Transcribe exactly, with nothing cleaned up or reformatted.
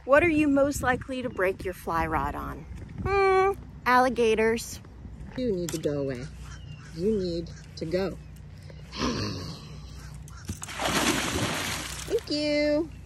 What are you most likely to break your fly rod on? Hmm, alligators. You need to go away. You need to go. Thank you.